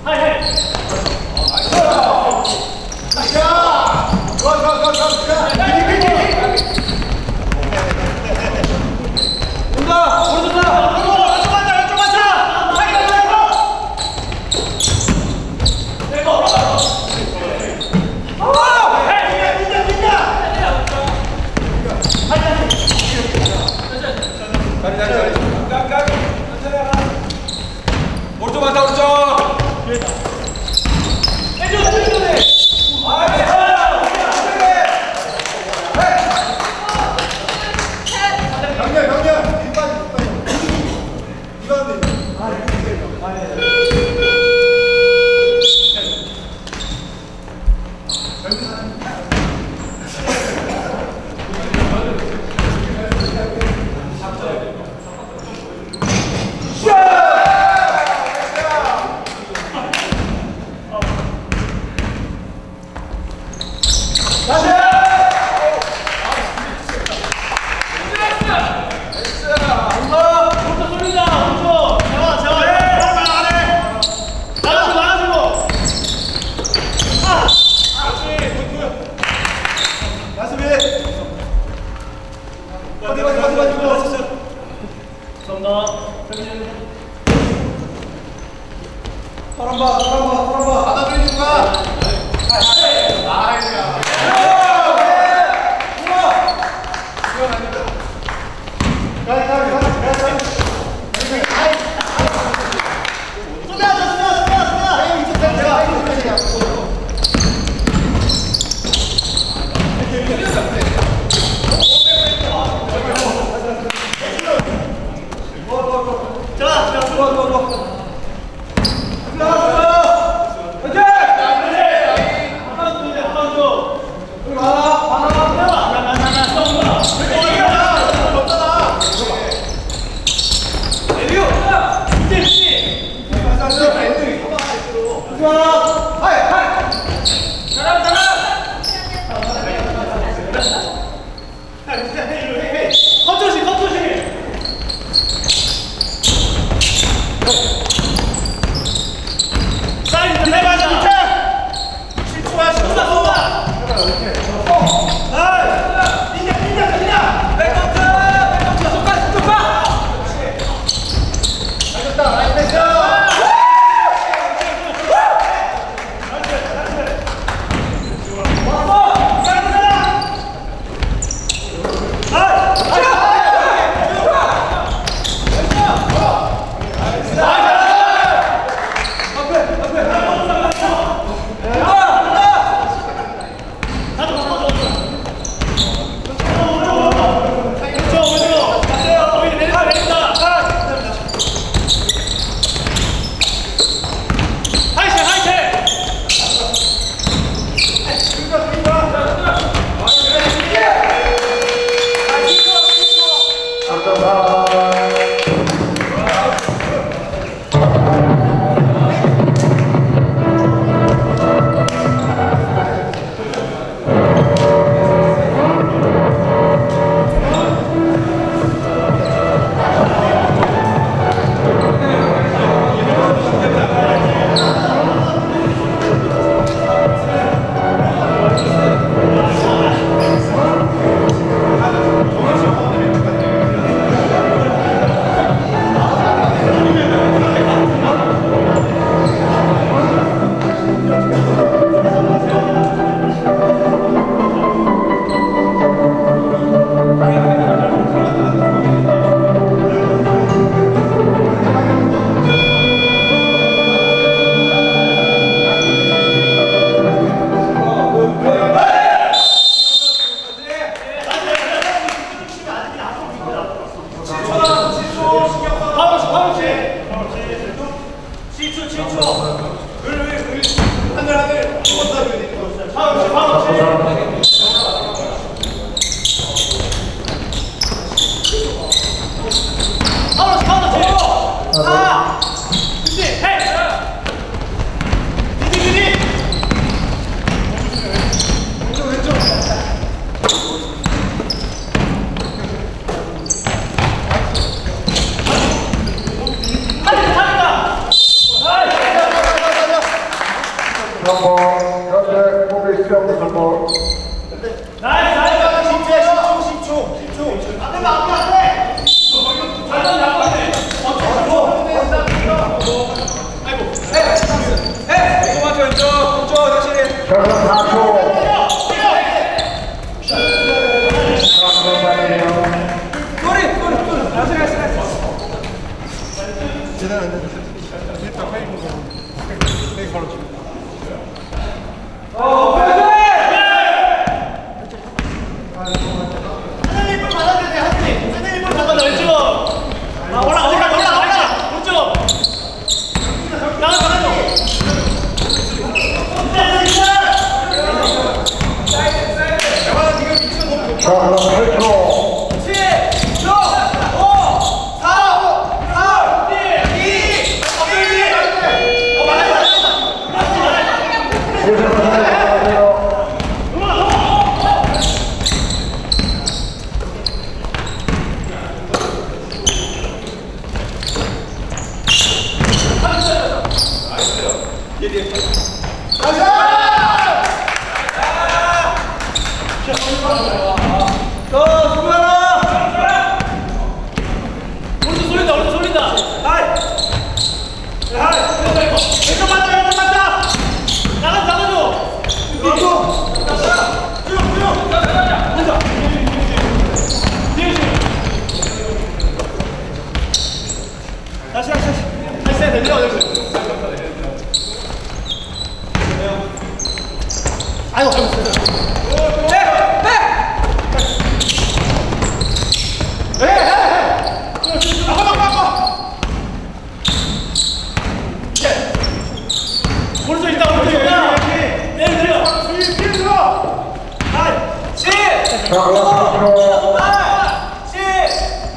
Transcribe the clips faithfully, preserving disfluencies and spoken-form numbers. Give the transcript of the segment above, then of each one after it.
오른쪽 맞다 오른쪽. 해줘 해줘 해. 강렬 강렬 일반 이반 사람봐 사람봐 사람봐 받아들이지 마. 선보, 현재 공백 시험부 선보. 나이스 나이스 진짜 십 초 십 초 십 초 안돼 안돼 안돼 왼쪽 왼쪽 왼쪽 다시. 저는 사 초. 꼬리 꼬리 꼬리. 다시 다시 다시. 제대로 안 돼. 일단 페이크 페이크 바로 치고. 어, 그래. 선생님 볼 받아야 돼, 하트님. 선생님 볼 받아, 왼쪽. 아, 올라, 올라, 올라, 올라. 오른쪽. 나가, 나가. 자, 그럼 팔 초. 칠, 육, 오, 사, 삼, 이, 어, 맞았다, 맞았다. 예전 안녕하세요. 너 수고하라. 오른쪽 쏠린다, 오른쪽 쏠린다. 하이. 하이. 왼쪽 맞다, 왼쪽 맞다. 나가, 나가줘. 왼쪽. 쭉, 쭉. 가자, 가자. 앉아. 뒤에 슛. 다시, 다시, 다시. 다시 해야 돼, 내려와, 내려와. 아이고, 아이고, 네, 네. 오른쪽 있다, 오른쪽 있다. 내려, 내려. 칠, 자, 그럼 삼 초. 팔, 칠.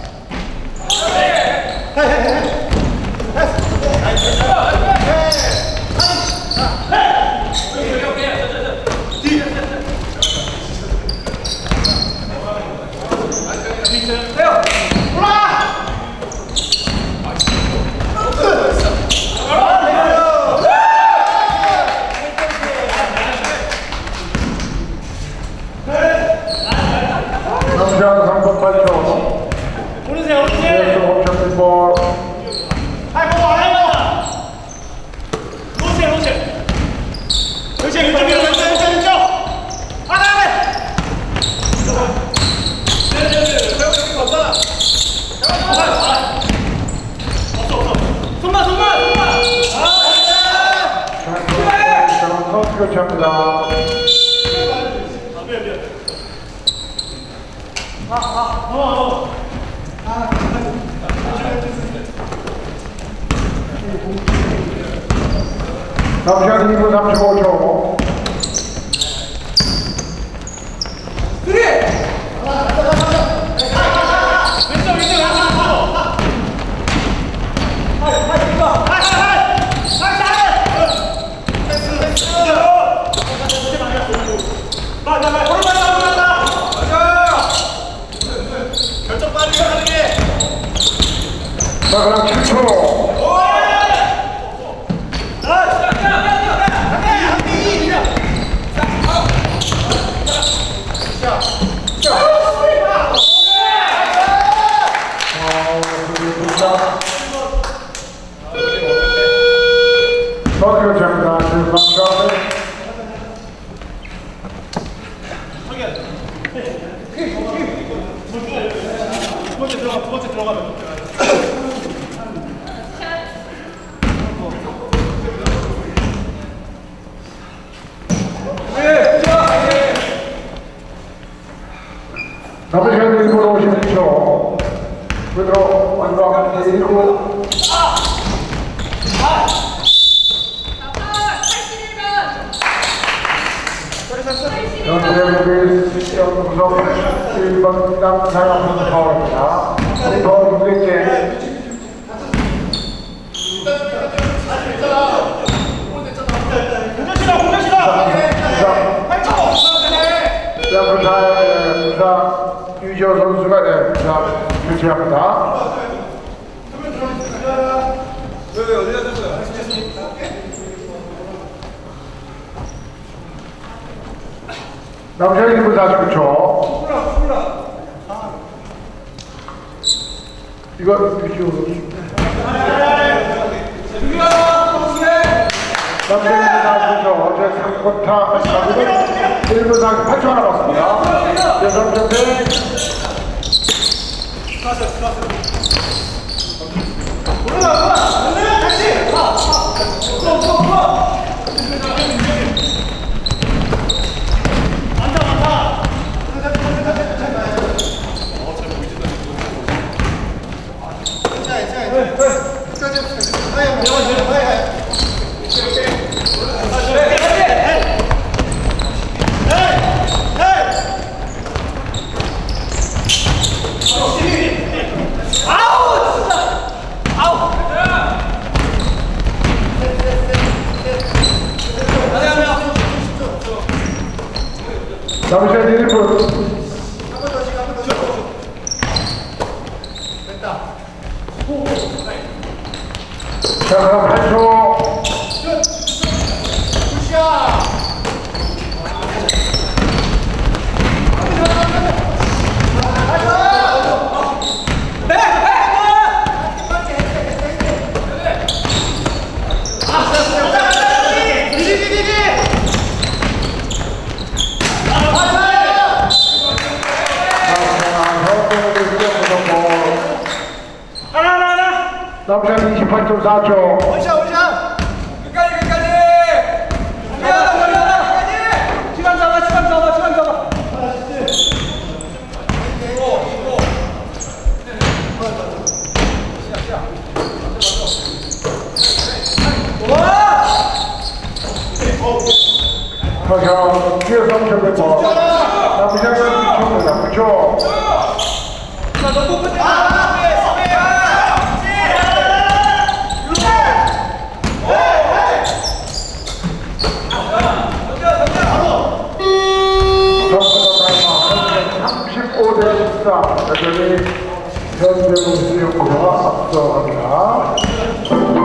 남자 삼 번 팔 초. 오른쪽, 오른쪽. 예전 옵션 선보. 아이고, 아이고. 로체, 로체. 로체, 왼쪽, 왼쪽, 왼쪽, 왼쪽, 왼쪽. 아, 나, 나. 없어, 없어. 손만, 손만, 손만. 저는 선수 교체합니다. 아, 미안, 미안. 아, 아, 어, 어. 남자 이 분 삼십오 초. 그리. 왼쪽, 왼쪽, 왼쪽. 하이, 하이, 이거. 하이, 하이, 하이. 하이, 하이. 마, 마, 마. 오른발, 오른발, 마. 맞아. 결정 빠르게 빠르게. 자, 그럼 칠 초. 선수 교체합니다. 지금 남자. 두 번째 들어가, 두 번째 들어가면. 남은 시간 일 분 오십육 초. 그대로 완성 일 구. 현재 시험 구성 일 번 남사람 파울입니다. 더 육 개. 공격시다, 공격시다. 자, 부사, 부사 유지호 선수가 네, 부사 교체합니다. 왜, 왜, 어디 갔었어요? 남자 일 분 사십구 초. 이거 비교. 남자 일 분 사십구 초. 어제 삼 쿼터 일 분 사십팔 초 남았습니다. 여섯 점 대. 남자 일 분. 자, 그럼 팔 초. 남자는 이십팔 점 사 초. 원샷 원샷. 끝까지 끝까지. 올려라 올려라 끝까지. 시간 잡아 시간 잡아 시간 잡아. 자, 뒤에 삼 점 몇 번. 남자는 구 초입니다. 구 초. 자, 너 꼭 끝내. 삼십오 대 십사. 여전히 현대무술연구가 앞서갑니다.